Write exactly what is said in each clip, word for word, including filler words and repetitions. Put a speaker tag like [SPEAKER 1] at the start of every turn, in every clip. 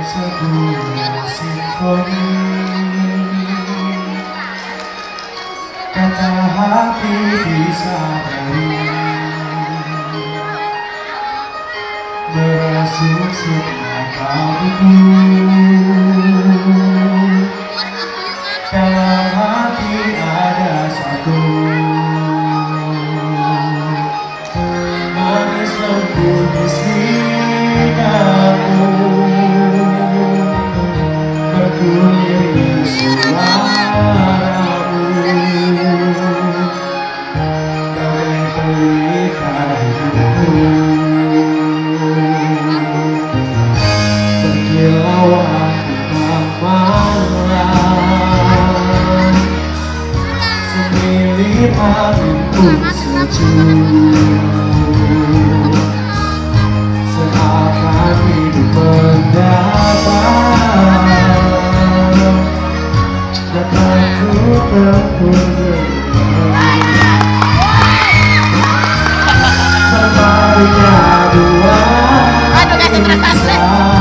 [SPEAKER 1] sebuah simfoni, kata hati bisa dari merasuk setiap buku. Dalam hati ada satu manis lembut di sikapmu, bergulir suaramu, bagai pelita hidupku. Berkilauan tentang malam, semilir angin pun sejuk, seakan hidup mendatar, dan aku terpuruk berbaringnya dua insan,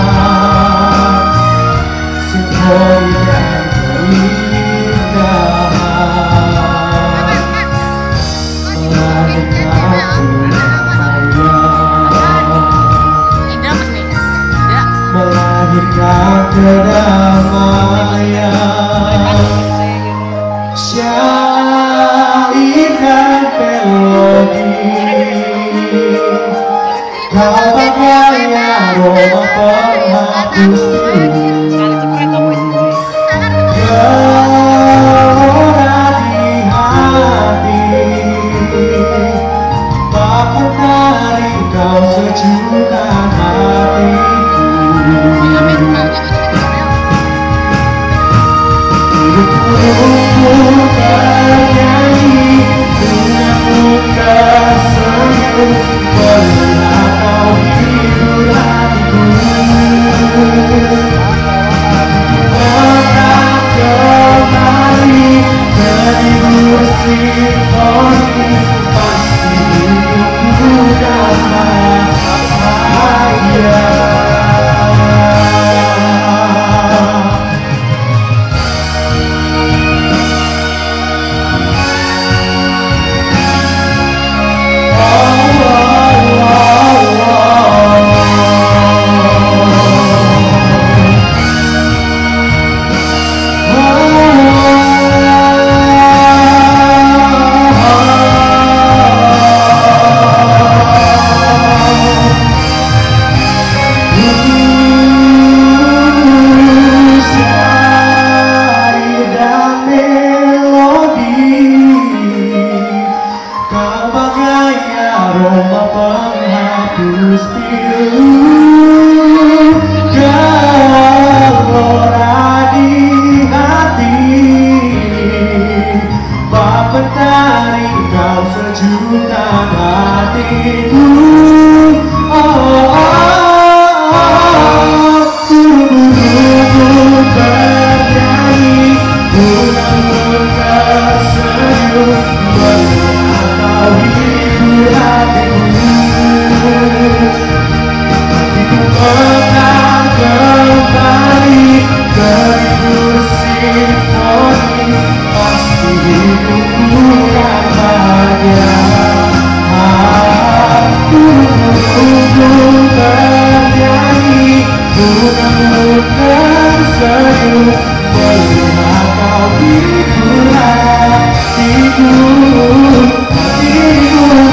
[SPEAKER 1] simfoni dan keindahan, melahirkan kedamaian, syair dan melodi. Kau bagai aroma penghapus pilu, gelora di hati, bahkan dari kau sejukkan hatiku. Hidupku bernyanyi, denganmu tersenyum, melihat kau hibur hatiku. Tetap kembali terhibur simfoni, pasti hidupku damai bahagia. Aroma penghapus pilu, gelora di hati, bak mentari kau sejukkan hatiku. Oh, oh, oh, tubuhku bernyanyi, bungamu tersenyum, melihat kau hibur hatiku. Hatiku akan kembali terhibur simfoni, pasti hidupku kan bahagia. Tubuhku bernyanyi, bungamu tersenyum, melihat kau hibur hatiku. Hatiku